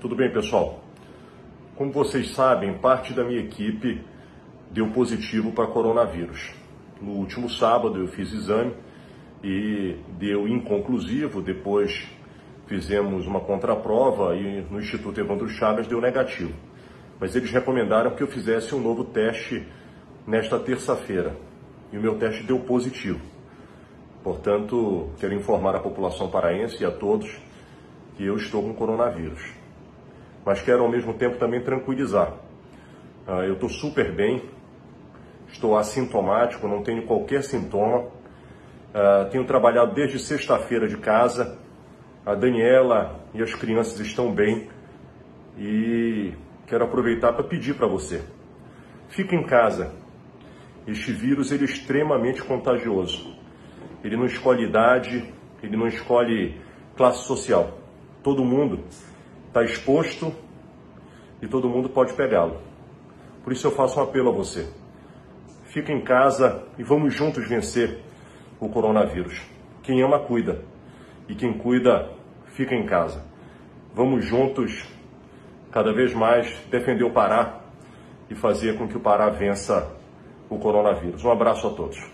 Tudo bem, pessoal? Como vocês sabem, parte da minha equipe deu positivo para coronavírus. No último sábado eu fiz exame e deu inconclusivo, depois fizemos uma contraprova e no Instituto Evandro Chagas deu negativo. Mas eles recomendaram que eu fizesse um novo teste nesta terça-feira e o meu teste deu positivo. Portanto, quero informar a população paraense e a todos que eu estou com coronavírus. Mas quero ao mesmo tempo também tranquilizar. Eu estou super bem, estou assintomático, não tenho qualquer sintoma. Tenho trabalhado desde sexta-feira de casa. A Daniela e as crianças estão bem e quero aproveitar para pedir para você. Fique em casa. Este vírus ele é extremamente contagioso. Ele não escolhe idade, ele não escolhe classe social. Todo mundo está exposto e todo mundo pode pegá-lo. Por isso eu faço um apelo a você. Fique em casa e vamos juntos vencer o coronavírus. Quem ama, cuida. E quem cuida, fica em casa. Vamos juntos, cada vez mais, defender o Pará e fazer com que o Pará vença o coronavírus. Um abraço a todos.